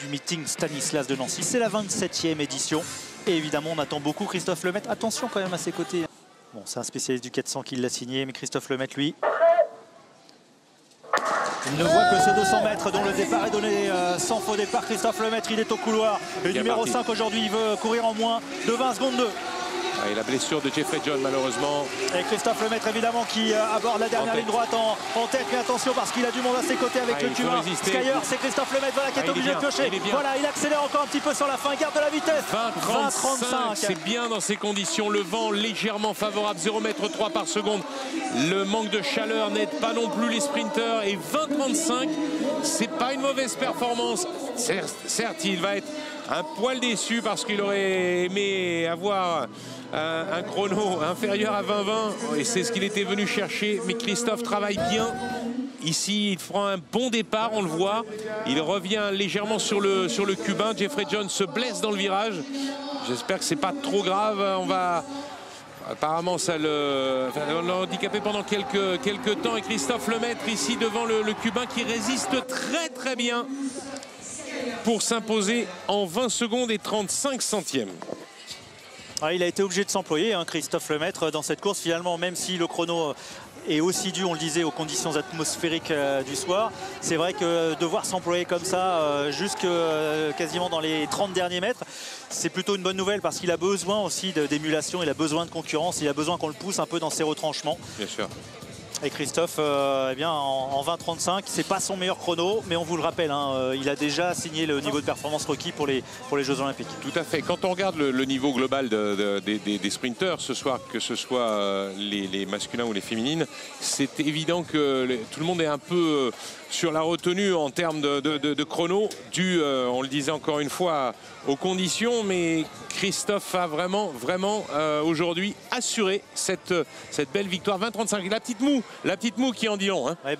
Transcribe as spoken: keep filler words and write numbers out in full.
du meeting Stanislas de Nancy. C'est la vingt-septième édition. Et évidemment, on attend beaucoup Christophe Lemaitre. Attention quand même à ses côtés. Bon, c'est un spécialiste du quatre cents qui l'a signé, mais Christophe Lemaitre, lui, il ne voit que ce deux cents mètres dont le départ est donné euh, sans faux départ. Christophe Lemaitre, il est au couloir. Le Bien numéro parti. cinq aujourd'hui, il veut courir en moins de vingt secondes deux. Et la blessure de Jeffrey John, malheureusement. Et Christophe Lemaitre, évidemment, qui euh, aborde la dernière En ligne droite en, en tête. Mais attention, parce qu'il a du monde à ses côtés avec Ah, le il faut cubain. résister. Skyer, c'est Christophe Lemaitre, voilà, qui est Ah, il est obligé bien, de piocher. il est bien. Voilà, il accélère encore un petit peu sur la fin. Il garde de la vitesse. vingt trente-cinq, trente-cinq. c'est bien dans ces conditions. Le vent légèrement favorable, zéro virgule trois mètres par seconde. Le manque de chaleur n'aide pas non plus les sprinteurs. Et vingt trente-cinq, c'est pas une mauvaise performance. Certes, certes, il va être un poil déçu parce qu'il aurait aimé avoir un, un chrono inférieur à vingt vingt. Et c'est ce qu'il était venu chercher. Mais Christophe travaille bien. Ici, il fera un bon départ, on le voit. Il revient légèrement sur le, sur le cubain. Jeffrey John se blesse dans le virage. J'espère que c'est pas trop grave. On va... Apparemment, ça le... Enfin, on l'a handicapé pendant quelques, quelques temps. Et Christophe Lemaitre, ici, devant le, le cubain, qui résiste très, très bien pour s'imposer en vingt secondes et trente-cinq centièmes. Ah, il a été obligé de s'employer, hein, Christophe Lemaitre, dans cette course, finalement, même si le chrono est aussi dû, on le disait, aux conditions atmosphériques euh, du soir. C'est vrai que devoir s'employer comme ça, euh, jusque euh, quasiment dans les trente derniers mètres, c'est plutôt une bonne nouvelle parce qu'il a besoin aussi d'émulation, il a besoin de concurrence, il a besoin qu'on le pousse un peu dans ses retranchements. Bien sûr. Et Christophe, euh, eh bien, en, en vingt trente-cinq, c'est pas son meilleur chrono, mais on vous le rappelle, hein, euh, il a déjà signé le niveau de performance requis pour les, pour les Jeux Olympiques. Tout à fait. Quand on regarde le, le niveau global de, de, de, des, des sprinteurs ce soir, que ce soit euh, les, les masculins ou les féminines, c'est évident que les, tout le monde est un peu euh, sur la retenue en termes de, de, de, de chrono, dû, euh, on le disait encore une fois, aux conditions, mais Christophe a vraiment, vraiment euh, aujourd'hui assuré cette, cette belle victoire vingt trente-cinq. La petite moue, la petite moue qui en dit long. Hein. Ouais,